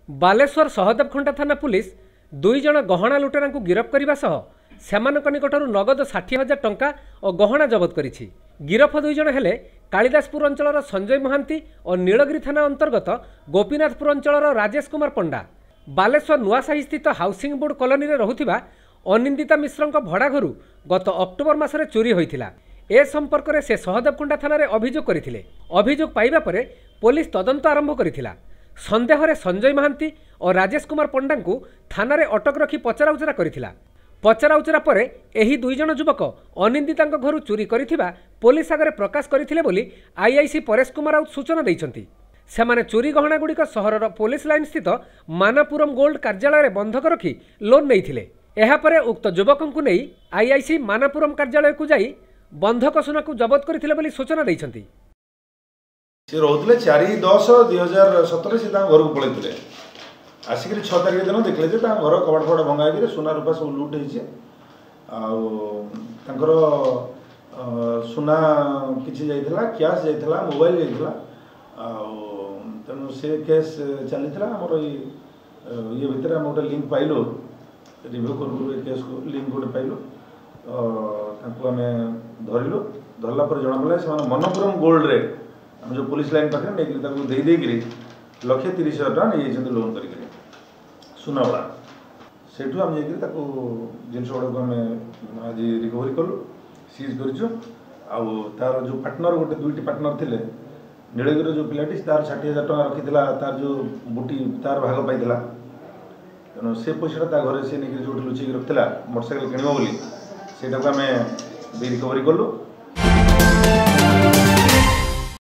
बालेश्वर सहदेवखंडा थाना पुलिस 2 जण गहना लुटेरा को गिरफ करने सह निकटर नगद 60,000 टंका और गहना जबत करिछि। गिरफ 2 जण हेले कालिदासपुर अंचल संजय महांती और नीलगिरी थाना अंतर्गत गोपीनाथपुर अंचल राजेश कुमार पंडा। बालेश्वर नुआसाही स्थित हाउसिंग बोर्ड कॉलोनी रे रहुथिबा अनिंदिता मिश्र भड़ा घर गत अक्टोबर मासरे चोरी होइथिला। ए संपर्क में से सहदेवखंडा थाना रे अभियोग करथिले। अभियोग पाइबा परे पुलिस तदंत आरंभ करथिला। संदेह रे संजय महांती और राजेश कुमार पंडा को थाना रे अटक रखी पचराउचरा करथिला। पचराउचरा परे एही 2 जण युवक अनिंदिता घर चोरी करिथिबा पुलिस आगे प्रकाश करथिले बोली आईआईसी परेश कुमार राउत सूचना दैछंती। सेमाने चोरी गहना गुड़िक सहरर पुलिस लाइन स्थित मानापुरम गोल्ड कार्यालय रे बंधक रखी लोन नैथिले। एहा परे उक्त युवकों को नहीं आईआईसी मानापुरम कार्यालय को जाई बंधक सुना को जबत करथिले बोली सूचना दैछंती। से रोहतले 4/10/2017 से घर को पलैते आसिक 6 तारिख दिन देखले जे घर कबाड़ फबाड़ भंगा सुना रूपा सब लुट हो सुना किसी जाइला कैश जाइला मोबाइल जाइला तेणु से केस चली आमर ये भितर आम गोटे लिंक पाइलु रिव्यू करूँ केस को लिंक गोटे पाइलु आम धरलु धरला पर जना पड़ा से मनपुरम गोल्ड रे आम जो पुलिस लाइन पाखे नहीं 1,30,000 टका नहीं लोन कर सुनावड़ा से आम जिनस गुड़ा को आम आज रिकवरी कलु सीज कर तार जो पार्टनर गोटे 2टी पार्टनर थे नीलगिरी जो पिलाटी तार 60,000 टका रखी तार जो बुटी तार भाग पाई तेणु से पैसा घर से नहीं जो लुचेक रखा मोटरसाइकेल किणव बोली से आम रिकवरी कलु।